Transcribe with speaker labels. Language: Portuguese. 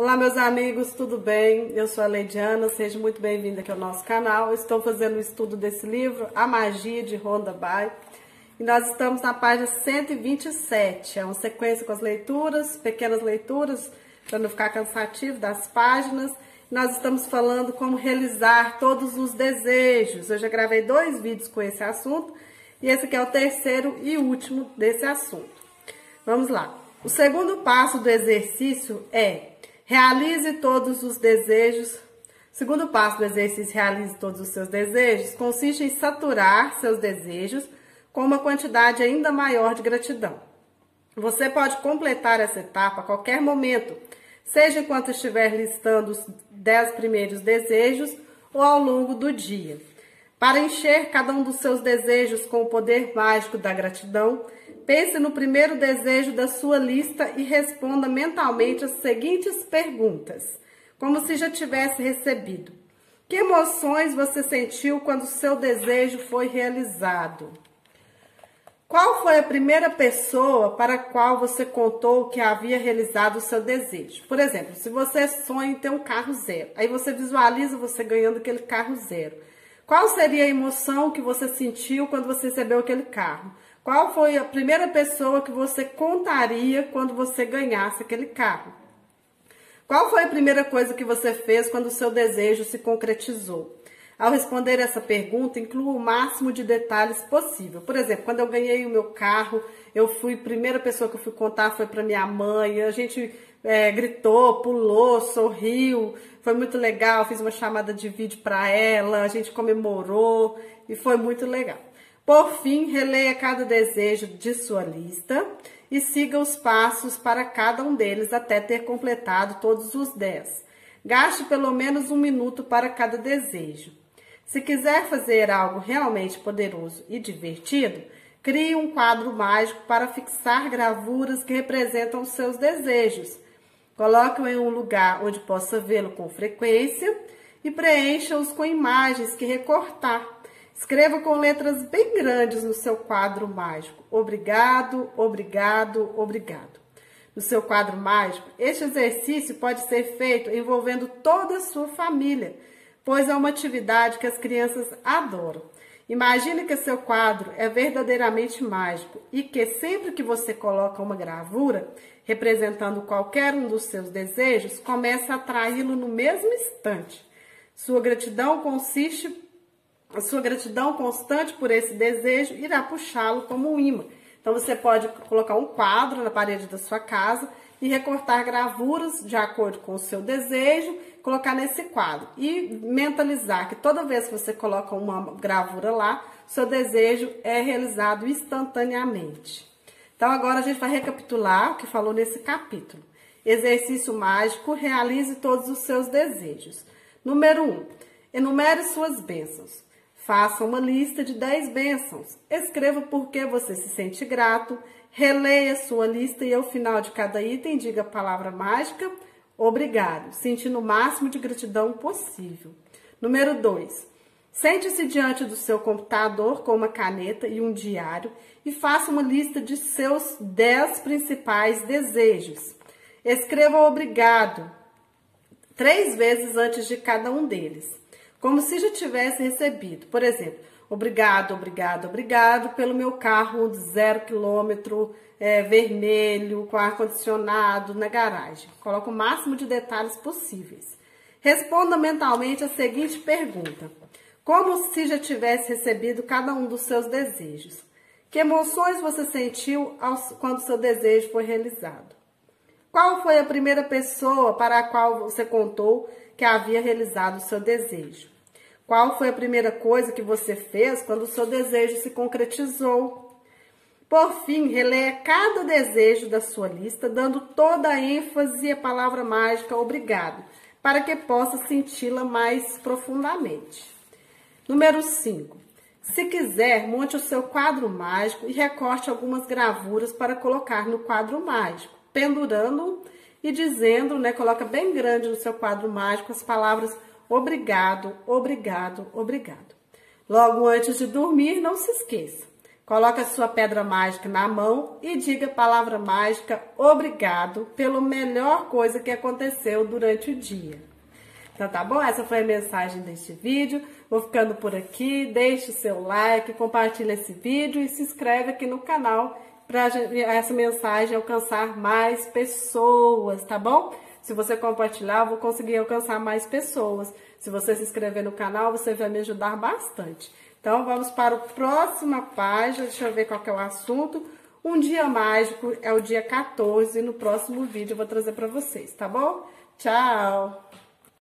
Speaker 1: Olá, meus amigos, tudo bem? Eu sou a Leidiana, seja muito bem-vinda aqui ao nosso canal. Eu estou fazendo o estudo desse livro, A Magia de Rhonda Byrne, e nós estamos na página 127. É uma sequência com as leituras, pequenas leituras, para não ficar cansativo das páginas. Nós estamos falando como realizar todos os desejos. Eu já gravei 2 vídeos com esse assunto, e esse aqui é o terceiro e último desse assunto. Vamos lá. O segundo passo do exercício é realize todos os desejos. O segundo passo do exercício, realize todos os seus desejos, consiste em saturar seus desejos com uma quantidade ainda maior de gratidão. Você pode completar essa etapa a qualquer momento, seja enquanto estiver listando os 10 primeiros desejos ou ao longo do dia. Para encher cada um dos seus desejos com o poder mágico da gratidão, pense no primeiro desejo da sua lista e responda mentalmente as seguintes perguntas, como se já tivesse recebido. Que emoções você sentiu quando o seu desejo foi realizado? Qual foi a primeira pessoa para a qual você contou que havia realizado o seu desejo? Por exemplo, se você sonha em ter um carro zero, aí você visualiza você ganhando aquele carro zero. Qual seria a emoção que você sentiu quando você recebeu aquele carro? Qual foi a primeira pessoa que você contaria quando você ganhasse aquele carro? Qual foi a primeira coisa que você fez quando o seu desejo se concretizou? Ao responder essa pergunta, inclua o máximo de detalhes possível. Por exemplo, quando eu ganhei o meu carro, a primeira pessoa que eu fui contar foi para minha mãe, a gente gritou, pulou, sorriu, foi muito legal, fiz uma chamada de vídeo para ela, a gente comemorou e foi muito legal. Por fim, releia cada desejo de sua lista e siga os passos para cada um deles até ter completado todos os 10. Gaste pelo menos 1 minuto para cada desejo. Se quiser fazer algo realmente poderoso e divertido, crie um quadro mágico para fixar gravuras que representam os seus desejos. Coloque-o em um lugar onde possa vê-lo com frequência e preencha-os com imagens que recortar. Escreva com letras bem grandes no seu quadro mágico. Obrigado, obrigado, obrigado. No seu quadro mágico, este exercício pode ser feito envolvendo toda a sua família, pois é uma atividade que as crianças adoram. Imagine que seu quadro é verdadeiramente mágico e que sempre que você coloca uma gravura representando qualquer um dos seus desejos, começa a atraí-lo no mesmo instante. Sua gratidão constante por esse desejo irá puxá-lo como um imã. Então, você pode colocar um quadro na parede da sua casa e recortar gravuras de acordo com o seu desejo, colocar nesse quadro. E mentalizar que toda vez que você coloca uma gravura lá, seu desejo é realizado instantaneamente. Então, agora a gente vai recapitular o que falou nesse capítulo. Exercício mágico, realize todos os seus desejos. Número 1, enumere suas bênçãos. Faça uma lista de 10 bênçãos. Escreva por que você se sente grato. Releia sua lista e ao final de cada item diga a palavra mágica, obrigado, sentindo o máximo de gratidão possível. Número 2. Sente-se diante do seu computador com uma caneta e um diário e faça uma lista de seus 10 principais desejos. Escreva obrigado 3 vezes antes de cada um deles, como se já tivesse recebido. Por exemplo, obrigado, obrigado, obrigado pelo meu carro 0 km, vermelho, com ar-condicionado na garagem. Coloque o máximo de detalhes possíveis. Responda mentalmente a seguinte pergunta, como se já tivesse recebido cada um dos seus desejos. Que emoções você sentiu quando seu desejo foi realizado? Qual foi a primeira pessoa para a qual você contou que havia realizado o seu desejo? Qual foi a primeira coisa que você fez quando o seu desejo se concretizou? Por fim, releia cada desejo da sua lista, dando toda a ênfase e a palavra mágica obrigado, para que possa senti-la mais profundamente. Número 5. Se quiser, monte o seu quadro mágico e recorte algumas gravuras para colocar no quadro mágico, pendurando e dizendo, coloca bem grande no seu quadro mágico as palavras obrigado, obrigado, obrigado. Logo antes de dormir, não se esqueça. Coloque a sua pedra mágica na mão e diga a palavra mágica obrigado pela melhor coisa que aconteceu durante o dia. Então tá bom? Essa foi a mensagem deste vídeo. Vou ficando por aqui. Deixe o seu like, compartilhe esse vídeo e se inscreve aqui no canal para essa mensagem alcançar mais pessoas, tá bom? Se você compartilhar, eu vou conseguir alcançar mais pessoas. Se você se inscrever no canal, você vai me ajudar bastante. Então, vamos para a próxima página. Deixa eu ver qual que é o assunto. Um dia mágico é o dia 14. No próximo vídeo eu vou trazer para vocês, tá bom? Tchau!